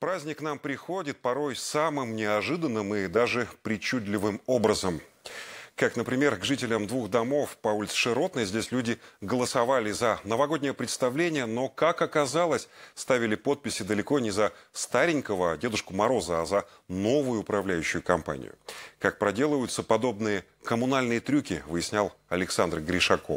Праздник к нам приходит порой самым неожиданным и даже причудливым образом. Как, например, к жителям двух домов по улице Широтной. Здесь люди голосовали за новогоднее представление, но, как оказалось, ставили подписи далеко не за старенького Дедушку Мороза, а за новую управляющую компанию. Как проделываются подобные коммунальные трюки, выяснял Александр Гришаков.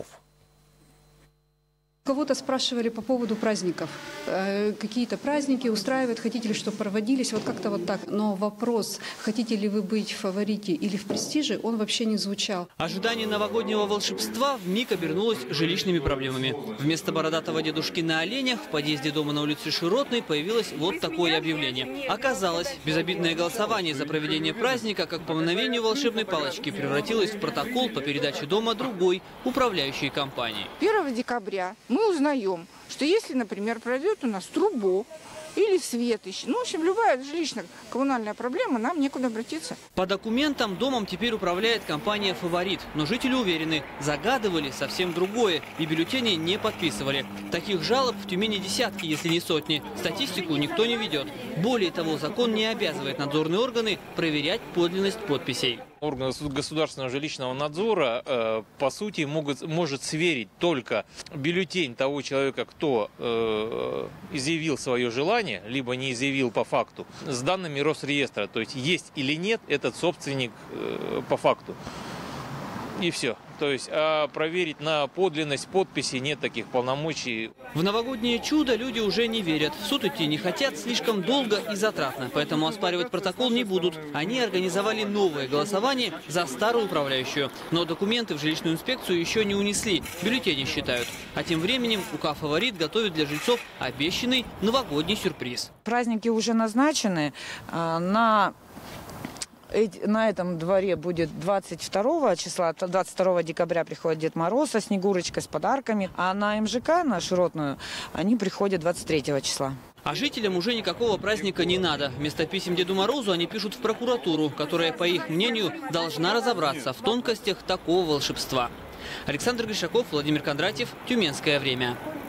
Кого-то спрашивали по поводу праздников. Какие-то праздники устраивают, хотите ли, чтобы проводились, вот как-то вот так. Но вопрос, хотите ли вы быть в фаворите или в престиже, он вообще не звучал. Ожидание новогоднего волшебства вмиг обернулось жилищными проблемами. Вместо бородатого дедушки на оленях в подъезде дома на улице Широтной появилось вот такое объявление. Оказалось, безобидное голосование за проведение праздника, как по мгновению волшебной палочки, превратилось в протокол по передаче дома другой управляющей компании. 1 декабря мы узнаем, что если, например, пройдет у нас трубу или свет, ну, в общем, любая жилищно-коммунальная проблема, нам некуда обратиться. По документам домом теперь управляет компания «Фаворит». Но жители уверены, загадывали совсем другое и бюллетени не подписывали. Таких жалоб в Тюмени десятки, если не сотни. Статистику никто не ведет. Более того, закон не обязывает надзорные органы проверять подлинность подписей. Орган государственного жилищного надзора, по сути, может сверить только бюллетень того человека, кто изъявил свое желание, либо не изъявил по факту, с данными Росреестра. То есть или нет этот собственник по факту. И все. То есть, а проверить на подлинность подписи нет таких полномочий. В новогоднее чудо люди уже не верят. В суд идти не хотят, слишком долго и затратно. Поэтому оспаривать протокол не будут. Они организовали новое голосование за старую управляющую. Но документы в жилищную инспекцию еще не унесли. Бюллетени считают. А тем временем УК «Фаворит» готовит для жильцов обещанный новогодний сюрприз. Праздники уже назначены. На этом дворе будет 22 числа, 22 декабря приходит Дед Мороз со Снегурочкой, с подарками. А на МЖК, на Широтную, они приходят 23 числа. А жителям уже никакого праздника не надо. Вместо писем Деду Морозу они пишут в прокуратуру, которая, по их мнению, должна разобраться в тонкостях такого волшебства. Александр Гришаков, Владимир Кондратьев, Тюменское время.